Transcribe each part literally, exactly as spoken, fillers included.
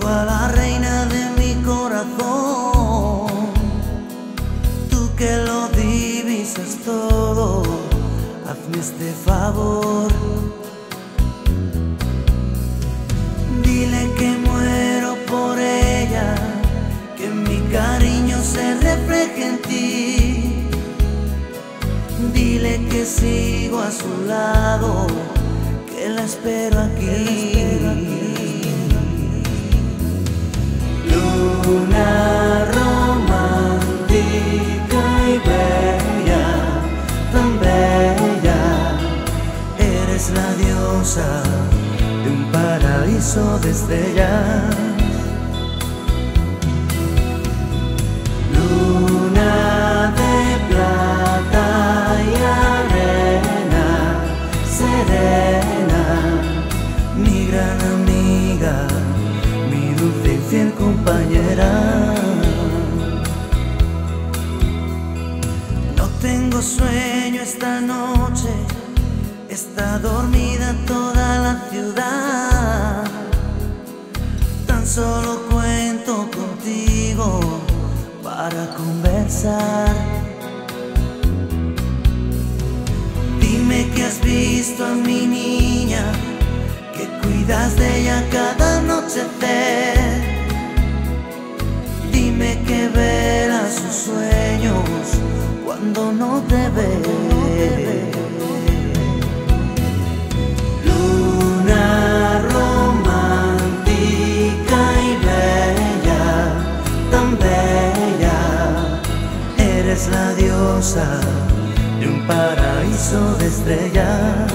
Contigo a la reina de mi corazón, tú que lo divisas todo, hazme este favor. Dile que muero por ella, que mi cariño se refleje en ti. Dile que sigo a su lado, que la espero aquí. Luna romántica y bella, tan bella, eres la diosa de un paraíso de estrellas. Luna de plata y arena serena, mi gran amiga, mi dulce y fiel compañera. No tengo sueño esta noche, está dormida toda la ciudad. Tan solo cuento contigo para conversar. Dime que has visto a mi niña, que cuidas de ella cada anochecer. Dime que verás sus sueños cuando no te ve. Luna romántica y bella, tan bella, eres la diosa de un paraíso de estrellas.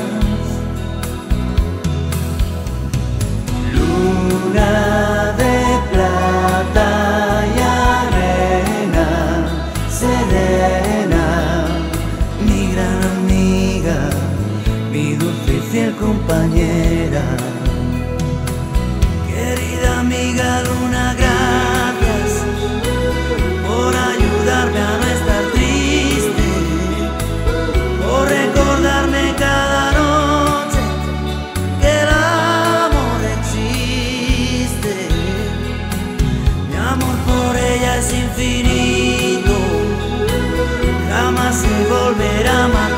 Luna de plata y arena serena, mi gran amiga, mi dulce y fiel compañera. Querida amiga Luna, gracias por ayudarme a no estar triste, por recordarme cada noche que el amor existe. Mi amor por ella es infinito, jamás se volverá a matar.